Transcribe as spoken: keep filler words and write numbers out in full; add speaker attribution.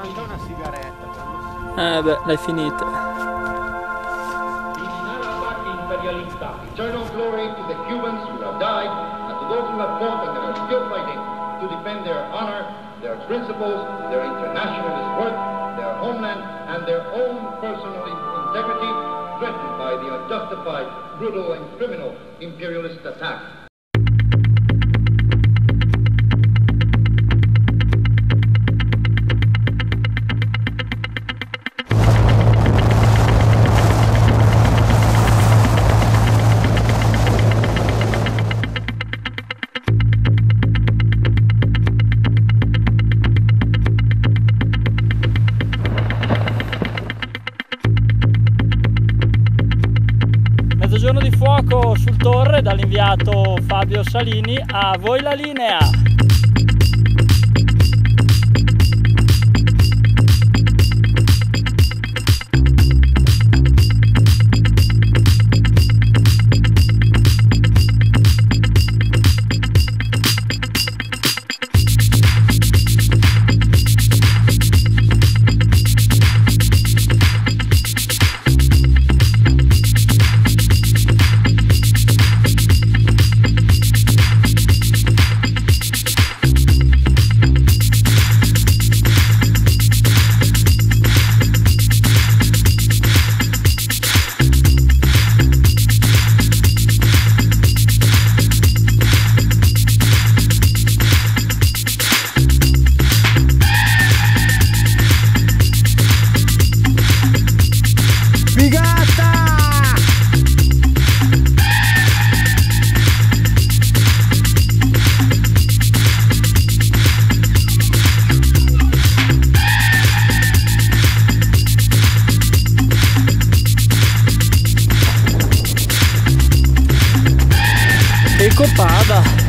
Speaker 1: manca una sigaretta.
Speaker 2: Eh beh, l'hai finita.
Speaker 3: Imperialista. Eternal glory to the Cubans who have died and to those who have fought and that are still fighting to defend their honor, their principles, their internationalist worth, their homeland, and their own personal integrity, threatened by the unjustified, brutal, and criminal imperialist attack.
Speaker 2: Mezzogiorno di fuoco sul Torre dall'inviato Fabio Salini. A voi la linea. Che copada!